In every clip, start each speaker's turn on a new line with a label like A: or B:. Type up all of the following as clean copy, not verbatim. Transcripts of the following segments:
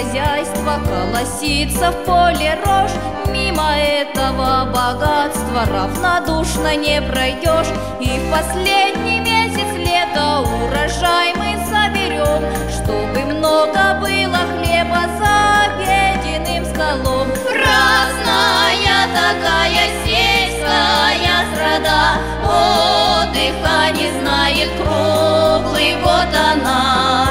A: хозяйство, колосится в поле рожь. Мимо этого богатства равнодушно не пройдешь. И в последний месяц лета урожай мы соберем, чтобы много было хлеба за обеденным столом. Праздная такая сельская страда, отдыха не знает круглый год она.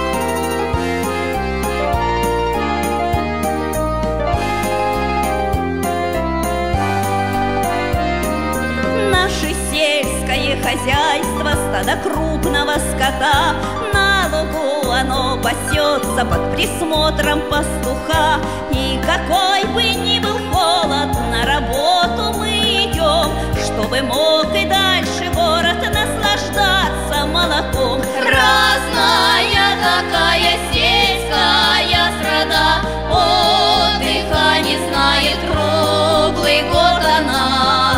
A: Наше сельское хозяйство, стадо крупного скота, на лугу оно пасется под присмотром пастуха. И какой бы ни был холод, на работу мы идем, чтобы мог и дальше город наслаждаться молоком. Разная такая сельская страда, отдыха не знает круглый год она.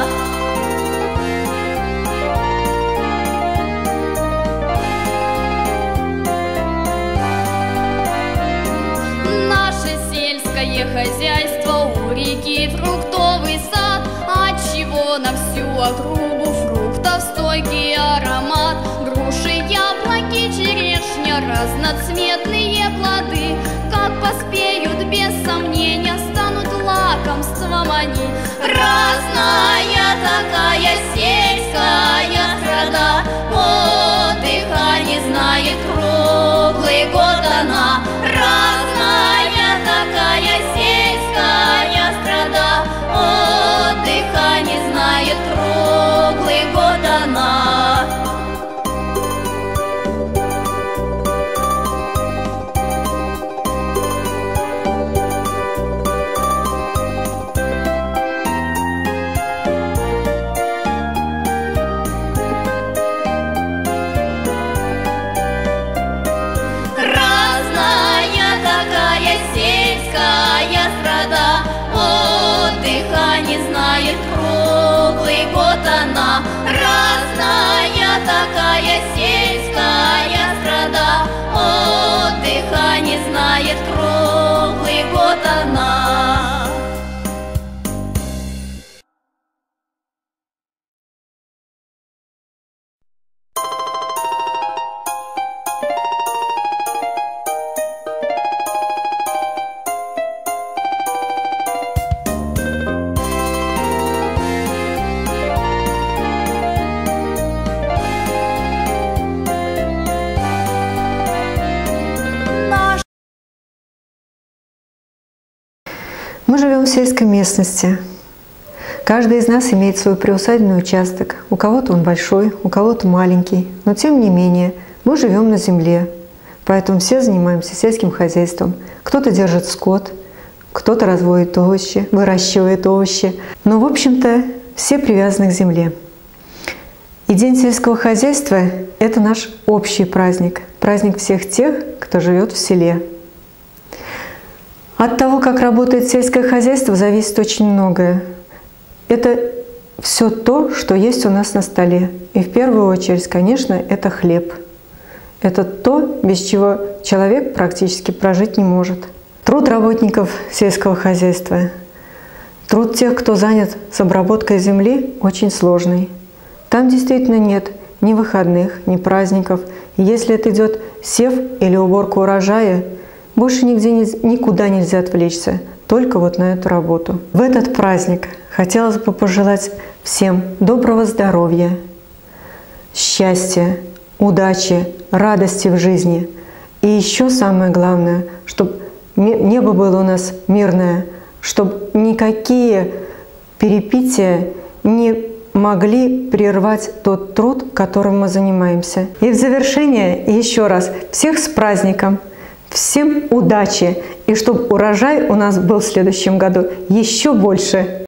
A: Хозяйство у реки фруктовый сад, отчего на всю округу фруктов стойкий аромат. Груши, яблоки, черешня, разноцветные плоды, как поспеют, без сомнения, станут лакомством они. Разная такая сельская страда, отдыха не знает круглый год она. Разная такая сельская страда, отдыха не знает круглый год она. Сельская страда, отдыха не знает круглый год она. Разная такая сельская страда, отдыха не знает круглый год она.
B: Мы живем в сельской местности. Каждый из нас имеет свой приусадебный участок. У кого-то он большой, у кого-то маленький. Но тем не менее, мы живем на земле. Поэтому все занимаемся сельским хозяйством. Кто-то держит скот, кто-то разводит овощи, выращивает овощи. Но, в общем-то, все привязаны к земле. И День сельского хозяйства – это наш общий праздник. Праздник всех тех, кто живет в селе. От того, как работает сельское хозяйство, зависит очень многое. Это все то, что есть у нас на столе. И в первую очередь, конечно, это хлеб. Это то, без чего человек практически прожить не может. Труд работников сельского хозяйства, труд тех, кто занят с обработкой земли, очень сложный. Там действительно нет ни выходных, ни праздников. И если это идет сев или уборка урожая, больше никуда нельзя отвлечься, только вот на эту работу. В этот праздник хотелось бы пожелать всем доброго здоровья, счастья, удачи, радости в жизни. И еще самое главное, чтобы небо было у нас мирное, чтобы никакие перипетии не могли прервать тот труд, которым мы занимаемся. И в завершение еще раз всех с праздником! Всем удачи! И чтобы урожай у нас был в следующем году еще больше!